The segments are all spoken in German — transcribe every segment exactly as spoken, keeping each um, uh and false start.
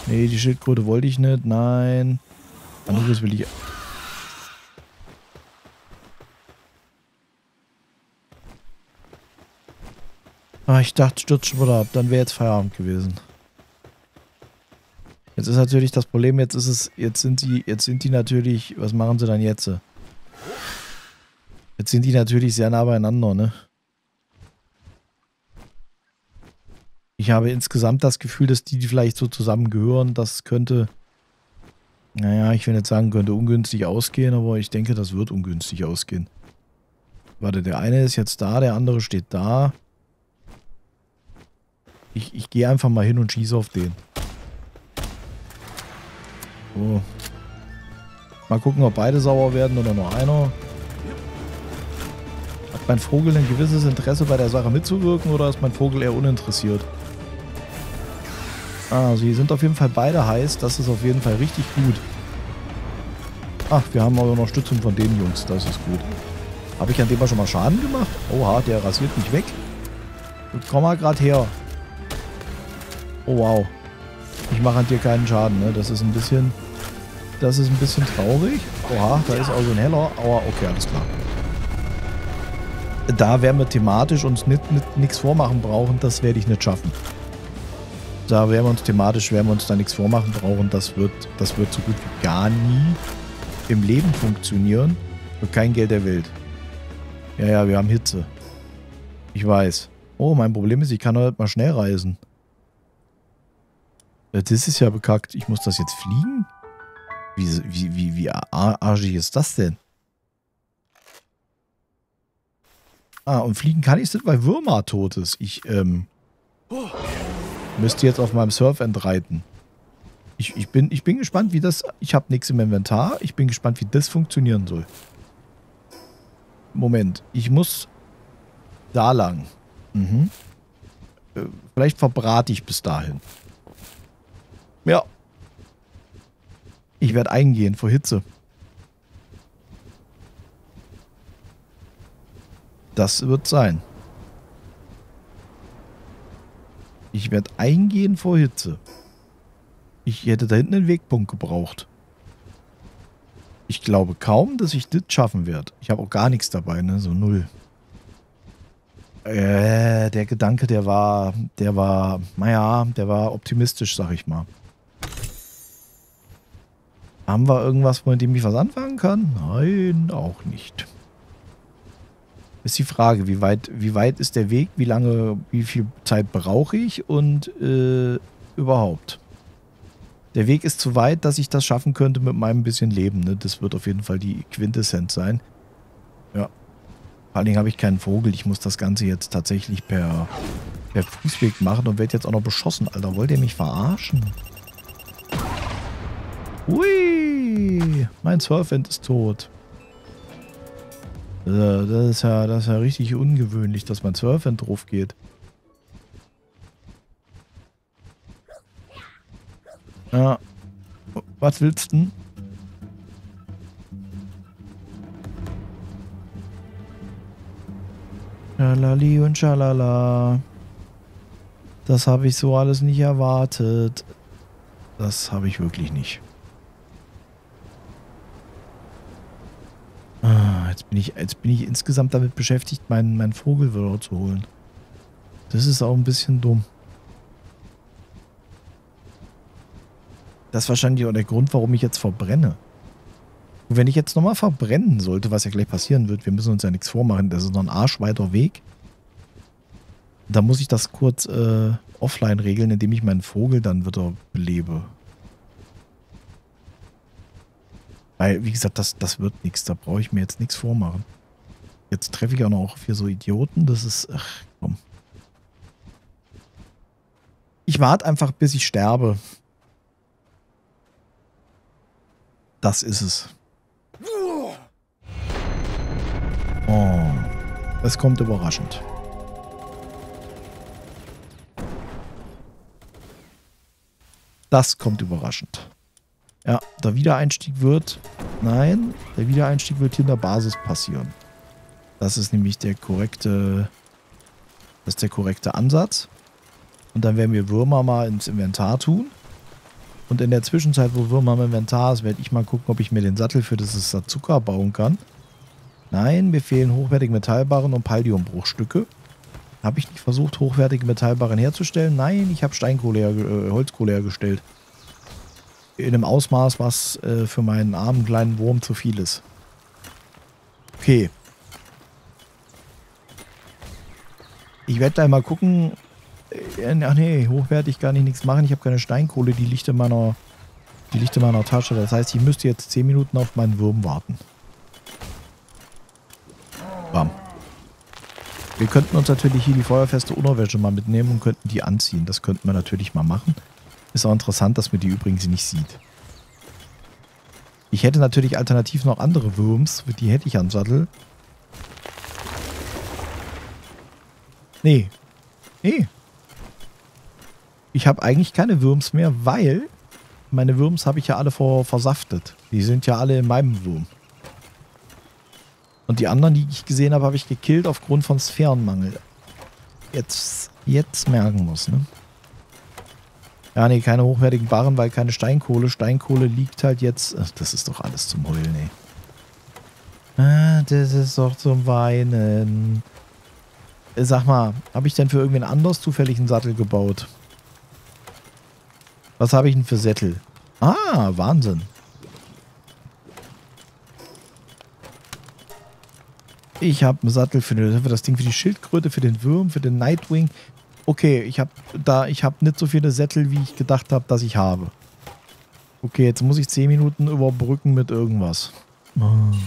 Nee, die Schildkröte wollte ich nicht. Nein. Anderes will ich... Ah, ich dachte, stürzt schon wieder ab. Dann wäre jetzt Feierabend gewesen. Jetzt ist natürlich das Problem, jetzt ist es, jetzt sind die, jetzt sind die natürlich, was machen sie dann jetzt? Jetzt sind die natürlich sehr nah beieinander, ne? Ich habe insgesamt das Gefühl, dass die, die vielleicht so zusammengehören, das könnte, naja, ich will nicht sagen, könnte ungünstig ausgehen, aber ich denke, das wird ungünstig ausgehen. Warte, der eine ist jetzt da, der andere steht da. Ich, ich gehe einfach mal hin und schieße auf den. So. Mal gucken, ob beide sauer werden oder nur einer. Hat mein Vogel ein gewisses Interesse bei der Sache mitzuwirken oder ist mein Vogel eher uninteressiert? Ah, sie sind auf jeden Fall beide heiß. Das ist auf jeden Fall richtig gut. Ach, wir haben aber Unterstützung von den Jungs. Das ist gut. Habe ich an dem mal schon mal Schaden gemacht? Oha, der rasiert mich weg. Komm mal gerade her. Oh wow. Ich mache an dir keinen Schaden, ne? Das ist ein bisschen... Das ist ein bisschen traurig. Oha, da ist also ein heller. Aua, okay, alles klar. Da werden wir thematisch uns nichts vormachen brauchen, das werde ich nicht schaffen. Da werden wir uns thematisch, werden wir uns da nichts vormachen brauchen, das wird, das wird so gut wie gar nie im Leben funktionieren. Für kein Geld der Welt. Ja, ja, wir haben Hitze. Ich weiß. Oh, mein Problem ist, ich kann heute mal schnell reisen. Das ist ja bekackt. Ich muss das jetzt fliegen? Wie, wie, wie, wie arschig ist das denn? Ah, und fliegen kann ich nicht, weil Würmer tot ist. Ich, ähm... müsste jetzt auf meinem Surfend reiten. Ich, ich, bin, ich bin gespannt, wie das... Ich habe nichts im Inventar. Ich bin gespannt, wie das funktionieren soll. Moment. Ich muss da lang. Mhm. Äh, vielleicht verbrate ich bis dahin. Ja. Ich werde eingehen vor Hitze. Das wird sein. Ich werde eingehen vor Hitze. Ich hätte da hinten einen Wegpunkt gebraucht. Ich glaube kaum, dass ich das schaffen werde. Ich habe auch gar nichts dabei, ne? So null. Äh, der Gedanke, der war, der war, naja, der war optimistisch, sag ich mal. Haben wir irgendwas, mit dem ich was anfangen kann? Nein, auch nicht. Ist die Frage, wie weit, wie weit ist der Weg, wie lange, wie viel Zeit brauche ich und äh, überhaupt. Der Weg ist zu weit, dass ich das schaffen könnte mit meinem bisschen Leben. Ne? Das wird auf jeden Fall die Quintessenz sein. Ja. Vor allen Dingen habe ich keinen Vogel. Ich muss das Ganze jetzt tatsächlich per, per Fußweg machen und werde jetzt auch noch beschossen. Alter, wollt ihr mich verarschen? Hui! Mein Surfend ist tot. Das ist ja, das ist ja richtig ungewöhnlich, dass mein Surfend drauf geht. Ja. Was willst du denn? Schalali und schalala. Das habe ich so alles nicht erwartet. Das habe ich wirklich nicht. Ah, jetzt bin ich, jetzt bin ich insgesamt damit beschäftigt, meinen, meinen Vogel wieder zu holen. Das ist auch ein bisschen dumm. Das ist wahrscheinlich auch der Grund, warum ich jetzt verbrenne. Und wenn ich jetzt nochmal verbrennen sollte, was ja gleich passieren wird, wir müssen uns ja nichts vormachen, das ist noch ein arschweiter Weg. Da muss ich das kurz äh, offline regeln, indem ich meinen Vogel dann wieder belebe. Weil, wie gesagt, das, das wird nichts. Da brauche ich mir jetzt nichts vormachen. Jetzt treffe ich auch noch auf hier so Idioten. Das ist... Ach, komm. Ich warte einfach, bis ich sterbe. Das ist es. Oh. Es kommt überraschend. Das kommt überraschend. Ja, der Wiedereinstieg wird... Nein, der Wiedereinstieg wird hier in der Basis passieren. Das ist nämlich der korrekte... Das ist der korrekte Ansatz. Und dann werden wir Würmer mal ins Inventar tun. Und in der Zwischenzeit, wo Würmer im Inventar ist, werde ich mal gucken, ob ich mir den Sattel für dieses Sazuka bauen kann. Nein, mir fehlen hochwertige Metallbarren und Paldiumbruchstücke. Habe ich nicht versucht, hochwertige Metallbarren herzustellen? Nein, ich habe Steinkohle, äh, Holzkohle hergestellt. In einem Ausmaß, was äh, für meinen armen kleinen Wurm zu viel ist. Okay. Ich werde gleich mal gucken. Äh, ach nee, hochwertig kann ich nichts machen. Ich habe keine Steinkohle, die liegt in meiner, die liegt in meiner Tasche. Das heißt, ich müsste jetzt zehn Minuten auf meinen Wurm warten. Bam. Wir könnten uns natürlich hier die feuerfeste Unterwäsche mal mitnehmen und könnten die anziehen. Das könnten wir natürlich mal machen. Ist auch interessant, dass man die übrigens nicht sieht. Ich hätte natürlich alternativ noch andere Würms. Die hätte ich am Sattel. Nee. Nee. Ich habe eigentlich keine Würms mehr, weil meine Würms habe ich ja alle vor versaftet. Die sind ja alle in meinem Wurm. Und die anderen, die ich gesehen habe, habe ich gekillt aufgrund von Sphärenmangel. Jetzt, jetzt merken muss, ne? Ja, nee, keine hochwertigen Barren, weil keine Steinkohle. Steinkohle liegt halt jetzt... Ach, das ist doch alles zum Heulen, ey. Ah, das ist doch zum Weinen. Sag mal, habe ich denn für irgendwen anders zufällig einen Sattel gebaut? Was habe ich denn für Sättel? Ah, Wahnsinn. Ich habe einen Sattel für, für das Ding, für die Schildkröte, für den Wurm, für den Nightwing. Okay, ich habe da, ich habe nicht so viele Sättel, wie ich gedacht habe, dass ich habe. Okay, jetzt muss ich zehn Minuten überbrücken mit irgendwas. Oh.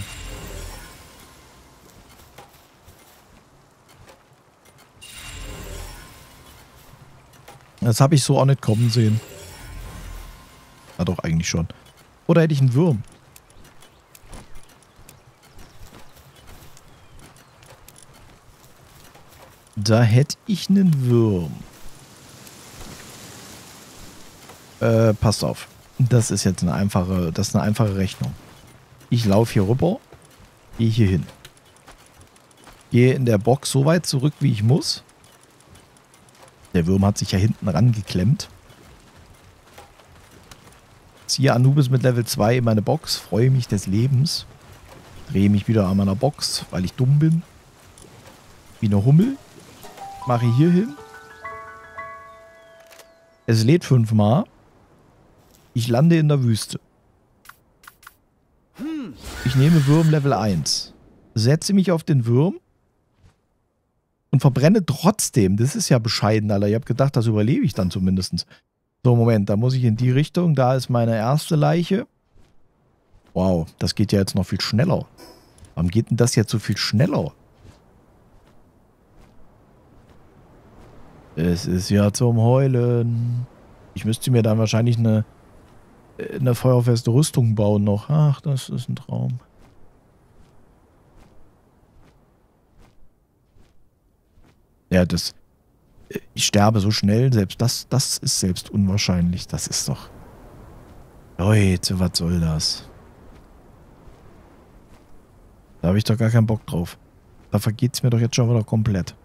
Das habe ich so auch nicht kommen sehen. Ja, doch, eigentlich schon. Oder hätte ich einen Wurm? Da hätte ich einen Wurm. Äh, passt auf. Das ist jetzt eine einfache, das ist eine einfache Rechnung. Ich laufe hier rüber, gehe hier hin. Gehe in der Box so weit zurück, wie ich muss. Der Wurm hat sich ja hinten rangeklemmt. Ziehe Anubis mit Level zwei in meine Box, freue mich des Lebens. Drehe mich wieder an meiner Box, weil ich dumm bin. Wie eine Hummel. Mache hier hin. Es lädt fünfmal. Ich lande in der Wüste. Ich nehme Wurm Level eins. Setze mich auf den Wurm. Und verbrenne trotzdem. Das ist ja bescheiden, Alter. Ich habe gedacht, das überlebe ich dann zumindest. So, Moment. Da muss ich in die Richtung. Da ist meine erste Leiche. Wow, das geht ja jetzt noch viel schneller. Warum geht denn das jetzt so viel schneller? Es ist ja zum Heulen. Ich müsste mir dann wahrscheinlich eine, eine feuerfeste Rüstung bauen noch. Ach, das ist ein Traum. Ja, das... Ich sterbe so schnell. Selbst das, das ist selbst unwahrscheinlich. Das ist doch... Leute, was soll das? Da habe ich doch gar keinen Bock drauf. Da vergeht es mir doch jetzt schon wieder komplett.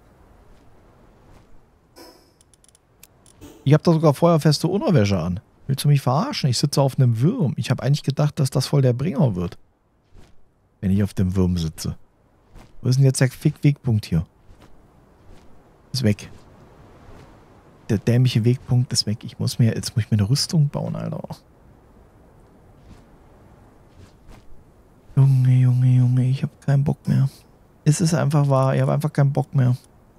Ich habe da sogar feuerfeste Unterwäsche an. Willst du mich verarschen? Ich sitze auf einem Wurm. Ich habe eigentlich gedacht, dass das voll der Bringer wird. Wenn ich auf dem Wurm sitze. Wo ist denn jetzt der Fick-Wegpunkt hier? Ist weg. Der dämliche Wegpunkt ist weg. Ich muss mir, jetzt muss ich mir eine Rüstung bauen, Alter. Junge, Junge, Junge, ich habe keinen Bock mehr. Es ist einfach wahr, ich habe einfach keinen Bock mehr.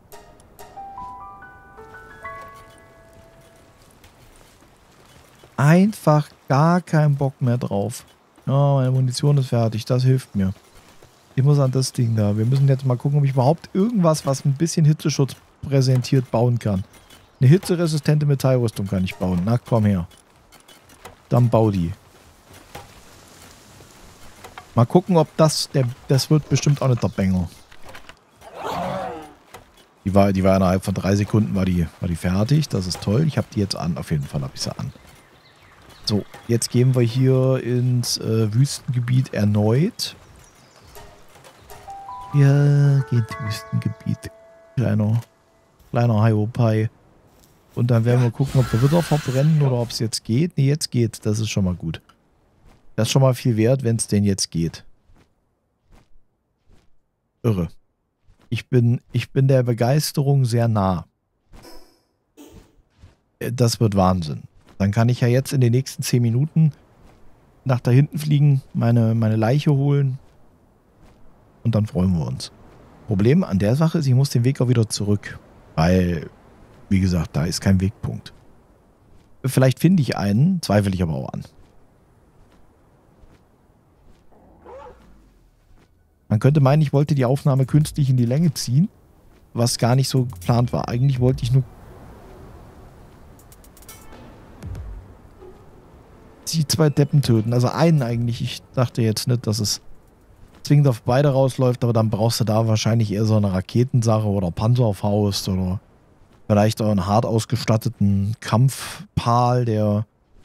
Einfach gar keinen Bock mehr drauf. Oh, meine Munition ist fertig, das hilft mir. Ich muss an das Ding da. Wir müssen jetzt mal gucken, ob ich überhaupt irgendwas, was ein bisschen Hitzeschutz präsentiert, bauen kann. Eine hitzeresistente Metallrüstung kann ich bauen. Na, komm her. Dann bau die. Mal gucken, ob das, der, das wird bestimmt auch nicht der Banger. Die war, die war innerhalb von drei Sekunden war die, war die fertig. Das ist toll. Ich habe die jetzt an. Auf jeden Fall habe ich sie an. So, jetzt gehen wir hier ins äh, Wüstengebiet erneut. Ja, geht Wüstengebiet. Kleiner, kleiner Hiopai. Und dann werden wir gucken, ob wir wieder verbrennen oder ob es jetzt geht. Nee, jetzt geht. Das ist schon mal gut. Das ist schon mal viel wert, wenn es denn jetzt geht. Irre. Ich bin, ich bin der Begeisterung sehr nah. Das wird Wahnsinn. Dann kann ich ja jetzt in den nächsten zehn Minuten nach da hinten fliegen, meine, meine Leiche holen und dann freuen wir uns. Problem an der Sache ist, ich muss den Weg auch wieder zurück, weil, wie gesagt, da ist kein Wegpunkt. Vielleicht finde ich einen, zweifle ich aber auch an. Man könnte meinen, ich wollte die Aufnahme künstlich in die Länge ziehen, was gar nicht so geplant war. Eigentlich wollte ich nur die zwei Deppen töten. Also einen eigentlich. Ich dachte jetzt nicht, dass es zwingend auf beide rausläuft, aber dann brauchst du da wahrscheinlich eher so eine Raketensache oder Panzerfaust oder vielleicht auch einen hart ausgestatteten Kampfpal, der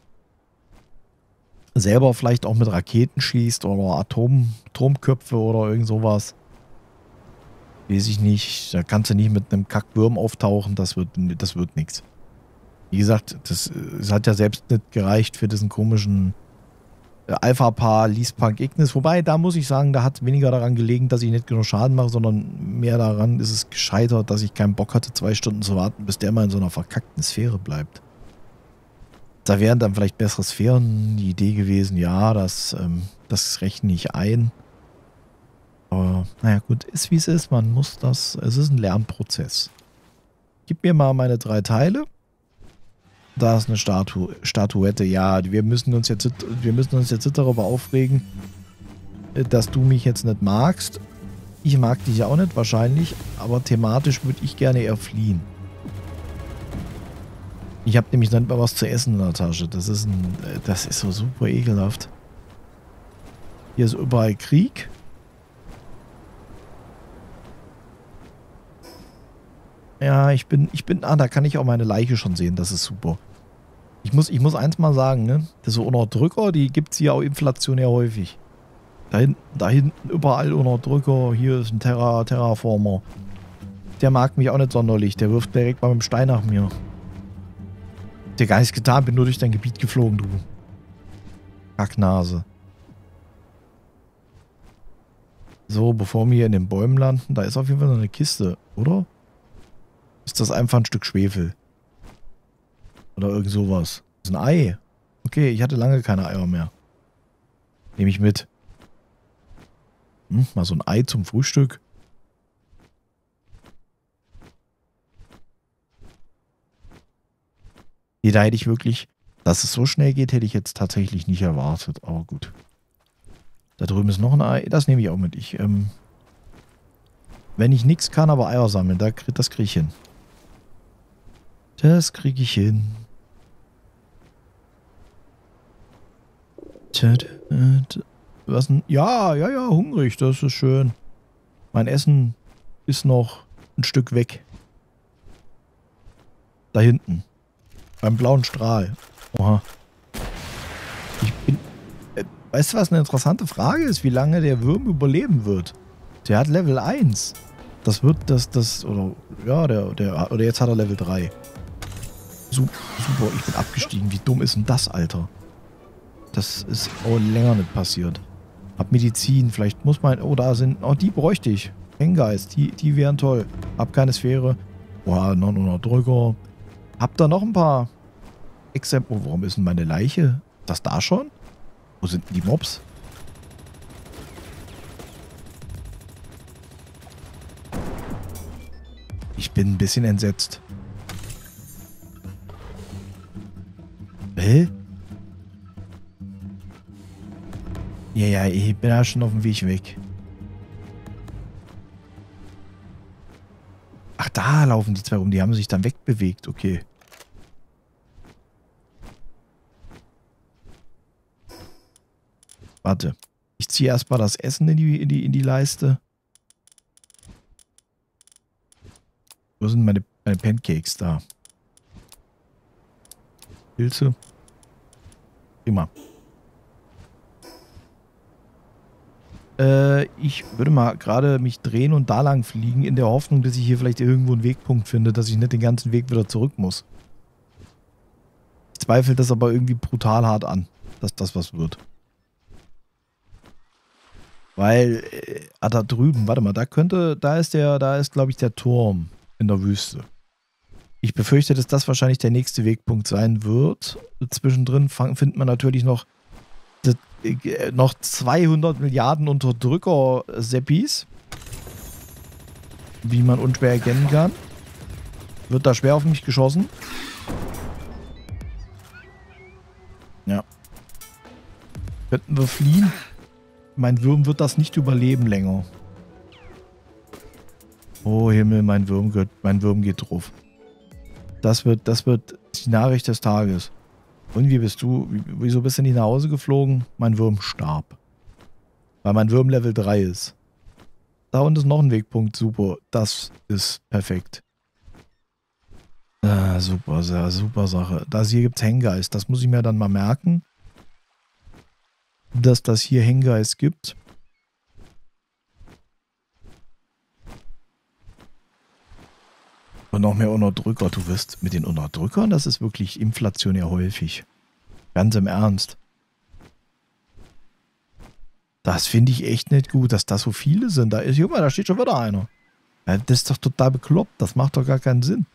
selber vielleicht auch mit Raketen schießt oder Atom, Atomköpfe oder irgend sowas. Weiß ich nicht. Da kannst du nicht mit einem Kackwurm auftauchen. Das wird, das wird nichts. Wie gesagt, das, das hat ja selbst nicht gereicht für diesen komischen Alpha-Paar Least-Punk Ignis. Wobei, da muss ich sagen, da hat weniger daran gelegen, dass ich nicht genug Schaden mache, sondern mehr daran ist es gescheitert, dass ich keinen Bock hatte, zwei Stunden zu warten, bis der mal in so einer verkackten Sphäre bleibt. Da wären dann vielleicht bessere Sphären die Idee gewesen. Ja, das, ähm, das rechne ich ein. Aber naja gut, ist wie es ist. Man muss das, es ist ein Lernprozess. Gib mir mal meine drei Teile. Da ist eine Statu Statuette. Ja, wir müssen uns jetzt, wir müssen uns jetzt darüber aufregen, dass du mich jetzt nicht magst. Ich mag dich auch nicht, wahrscheinlich. Aber thematisch würde ich gerne eher fliehen. Ich habe nämlich nicht mal was zu essen in der Tasche. Das ist ein, das ist so super ekelhaft. Hier ist überall Krieg. Ja, ich bin, ich bin, ah, da kann ich auch meine Leiche schon sehen. Das ist super. Ich muss, ich muss eins mal sagen, ne? Das so Unterdrücker, die gibt es hier auch inflationär häufig. Da hinten, da hinten überall Unterdrücker. Hier ist ein Terra, Terraformer. Der mag mich auch nicht sonderlich. Der wirft direkt mal mit dem Stein nach mir. Der gar nichts getan, bin nur durch dein Gebiet geflogen, du. Kacknase. So, bevor wir hier in den Bäumen landen, da ist auf jeden Fall noch eine Kiste, oder? Ist das einfach ein Stück Schwefel? Oder irgend sowas? Das ist ein Ei. Okay, ich hatte lange keine Eier mehr. Nehme ich mit. Hm, mal so ein Ei zum Frühstück. Nee, da hätte ich wirklich, dass es so schnell geht, hätte ich jetzt tatsächlich nicht erwartet. Aber gut. Da drüben ist noch ein Ei. Das nehme ich auch mit. Ich, ähm, wenn ich nichts kann, aber Eier sammeln, da, das kriege ich hin. Das kriege ich hin. Was denn? Ja, ja, ja, hungrig. Das ist schön. Mein Essen ist noch ein Stück weg. Da hinten. Beim blauen Strahl. Oha. Ich bin... Äh, weißt du, was eine interessante Frage ist? Wie lange der Wurm überleben wird? Der hat Level eins. Das wird das... das oder... Ja, der... der oder jetzt hat er Level drei. Super, super, ich bin abgestiegen. Wie dumm ist denn das, Alter? Das ist auch länger nicht passiert. Hab Medizin, vielleicht muss man... Oh, da sind... Oh, die bräuchte ich. Enggeist, die, die wären toll. Hab keine Sphäre. Boah, noch ein Unterdrücker. Hab da noch ein paar Exempel. Oh, warum ist denn meine Leiche? Ist das da schon? Wo sind denn die Mobs? Ich bin ein bisschen entsetzt. Hä? Ja, ja, ich bin da schon auf dem Weg weg. Ach, da laufen die zwei rum. Die haben sich dann wegbewegt. Okay. Warte. Ich ziehe erstmal das Essen in die, in die, in die Leiste. Wo sind meine, meine Pancakes da? Pilze. Prima. Äh, ich würde mal gerade mich drehen und da lang fliegen, in der Hoffnung, dass ich hier vielleicht irgendwo einen Wegpunkt finde, dass ich nicht den ganzen Weg wieder zurück muss. zweifle das aber irgendwie brutal hart an, dass das was wird. Weil, äh, ah, da drüben, warte mal, da könnte, da ist der, da ist, glaube ich, der Turm in der Wüste. Ich befürchte, dass das wahrscheinlich der nächste Wegpunkt sein wird. Zwischendrin fang, findet man natürlich noch, das, äh, noch zweihundert Milliarden Unterdrücker-Seppis. Wie man unschwer erkennen kann. Wird da schwer auf mich geschossen. Ja. Könnten wir fliehen? Mein Wurm wird das nicht überleben länger. Oh Himmel, mein Wurm geht, mein Wurm geht drauf. Das wird, das wird die Nachricht des Tages. Und wie bist du? Wieso bist du nicht nach Hause geflogen? Mein Wurm starb. Weil mein Wurm Level drei ist. Da unten ist noch ein Wegpunkt. Super. Das ist perfekt. Ah, super, sehr, super Sache. Das hier gibt es Hanggeist. Das muss ich mir dann mal merken. Dass das hier Hanggeist gibt. Und noch mehr Unterdrücker. Du wirst mit den Unterdrückern, das ist wirklich inflationär häufig. Ganz im Ernst. Das finde ich echt nicht gut, dass da so viele sind. Da ist, guck mal, da steht schon wieder einer. Ja, das ist doch total bekloppt. Das macht doch gar keinen Sinn.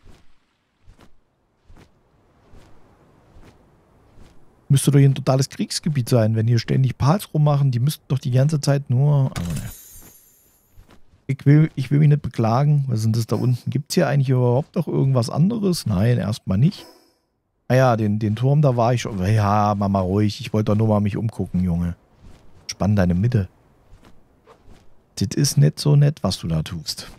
Müsste doch hier ein totales Kriegsgebiet sein, wenn hier ständig Pals rummachen. Die müssten doch die ganze Zeit nur... Aber ne. Ich will, ich will mich nicht beklagen. Was sind das da unten? Gibt es hier eigentlich überhaupt noch irgendwas anderes? Nein, erstmal nicht. Ah ja, den, den Turm, da war ich schon. Ja, mach mal ruhig. Ich wollte doch nur mal mich umgucken, Junge. Spann deine Mitte. Das ist nicht so nett, was du da tust.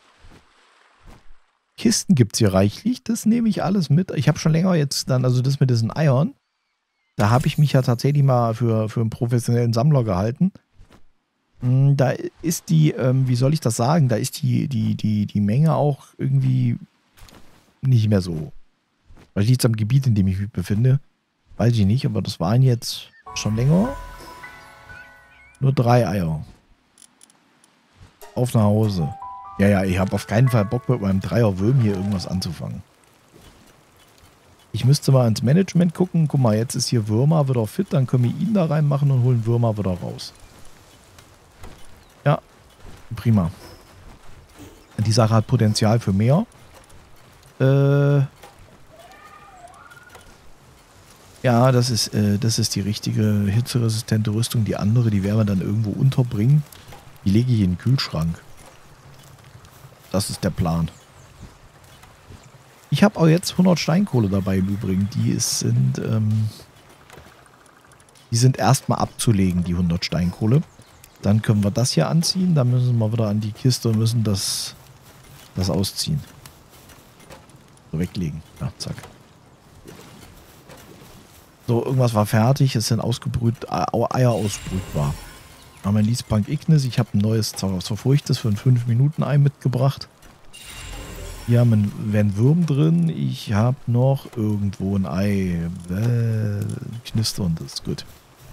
Kisten gibt es hier reichlich. Das nehme ich alles mit. Ich habe schon länger jetzt dann, also das mit diesen Eiern. Da habe ich mich ja tatsächlich mal für, für einen professionellen Sammler gehalten. Da ist die, ähm, wie soll ich das sagen, da ist die, die, die, die Menge auch irgendwie nicht mehr so. Vielleicht liegt es am Gebiet, in dem ich mich befinde. Weiß ich nicht, aber das waren jetzt schon länger. Nur drei Eier. Auf nach Hause. Ja, ja, ich habe auf keinen Fall Bock mit meinem Dreier-Würm hier irgendwas anzufangen. Ich müsste mal ins Management gucken. Guck mal, jetzt ist hier Würmer wieder fit. Dann können wir ihn da reinmachen und holen Würmer wieder raus. Ja, prima. Die Sache hat Potenzial für mehr. Äh... Ja, das ist, äh, das ist die richtige hitzeresistente Rüstung. Die andere, die werden wir dann irgendwo unterbringen. Die lege ich in den Kühlschrank. Das ist der Plan. Ich habe auch jetzt hundert Steinkohle dabei im Übrigen. Die ist, sind, ähm, die sind erstmal abzulegen, die hundert Steinkohle. Dann können wir das hier anziehen. Dann müssen wir wieder an die Kiste und müssen das, das ausziehen. So, weglegen. Ja, zack. So, irgendwas war fertig. Es sind ausgebrüht, Eier ausbrütbar. Haben wir ein Liesbank Ignis. Ich habe ein neues Zauberfurchtes für ein fünf Minuten Ei mitgebracht. Hier haben wir einen Wurm drin. Ich habe noch irgendwo ein Ei. Äh, knistern, das ist gut.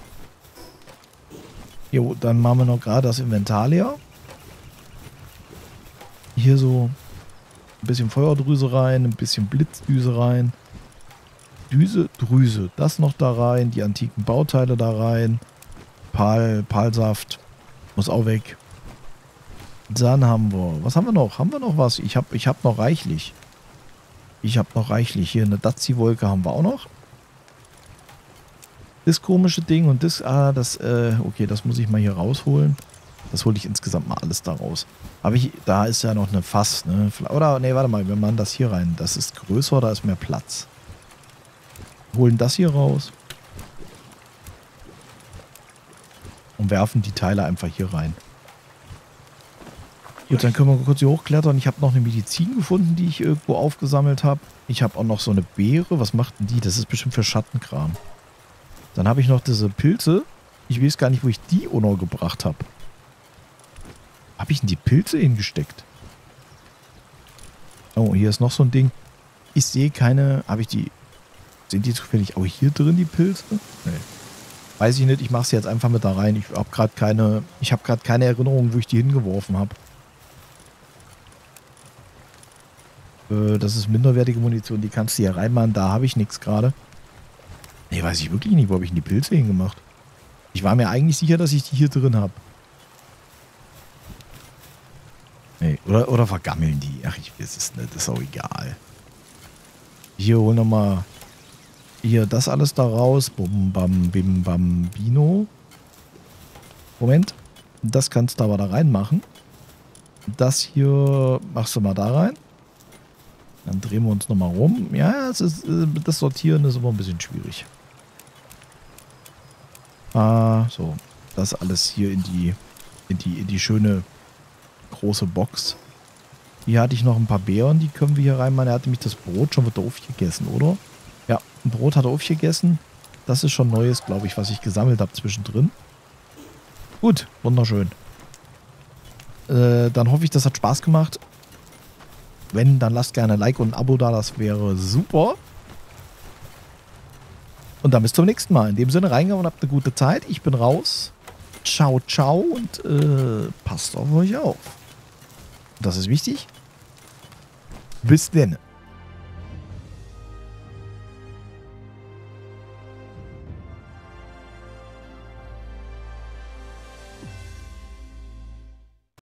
Jo, dann machen wir noch gerade das Inventar leer. Hier so ein bisschen Feuerdrüse rein, ein bisschen Blitzdüse rein. Düse, Drüse, das noch da rein, die antiken Bauteile da rein. Pal, Palsaft, muss auch weg. Dann haben wir, was haben wir noch? Haben wir noch was? Ich habe ich hab noch reichlich. Ich habe noch reichlich. Hier eine Dazi-Wolke haben wir auch noch. Das komische Ding und das, ah, das, äh, okay, das muss ich mal hier rausholen. Das hole ich insgesamt mal alles da raus. Aber ich, da ist ja noch eine Fass, ne? Oder, nee, warte mal, wir machen das hier rein. Das ist größer, da ist mehr Platz. Holen das hier raus. Und werfen die Teile einfach hier rein. Gut, dann können wir kurz hier hochklettern. Ich habe noch eine Medizin gefunden, die ich irgendwo aufgesammelt habe. Ich habe auch noch so eine Beere. Was macht denn die? Das ist bestimmt für Schattenkram. Dann habe ich noch diese Pilze. Ich weiß gar nicht, wo ich die untergebracht habe. Habe ich denn die Pilze hingesteckt? Oh, hier ist noch so ein Ding. Ich sehe keine... Habe ich die... Sind die zufällig auch hier drin, die Pilze? Nee. Weiß ich nicht, ich mache sie jetzt einfach mit da rein. Ich habe gerade keine, ich habe gerade keine Erinnerung, wo ich die hingeworfen habe. Äh, das ist minderwertige Munition, die kannst du hier reinmachen. Da habe ich nichts gerade. Nee, weiß ich wirklich nicht. Wo habe ich denn die Pilze hingemacht? Ich war mir eigentlich sicher, dass ich die hier drin habe. Nee, oder, oder vergammeln die? Ach, ich weiß es nicht. Ist auch egal. Hier holen wir mal hier das alles da raus. Bum, bam, bim, bam, bino. Moment. Das kannst du aber da reinmachen. Das hier machst du mal da rein. Dann drehen wir uns nochmal rum. Ja, es ist, das Sortieren ist immer ein bisschen schwierig. Ah, so. Das alles hier in die, in die, in die schöne große Box. Hier hatte ich noch ein paar Beeren, die können wir hier reinmachen. Er hatte nämlich das Brot schon wieder aufgegessen, oder? Ja, ein Brot hat er aufgegessen. Das ist schon Neues, glaube ich, was ich gesammelt habe zwischendrin. Gut, wunderschön. Äh, dann hoffe ich, das hat Spaß gemacht. Wenn, dann lasst gerne ein Like und ein Abo da, das wäre super. Und dann bis zum nächsten Mal. In dem Sinne, reingehauen und habt eine gute Zeit. Ich bin raus. Ciao, ciao und äh, passt auf euch auf. Das ist wichtig. Bis denn.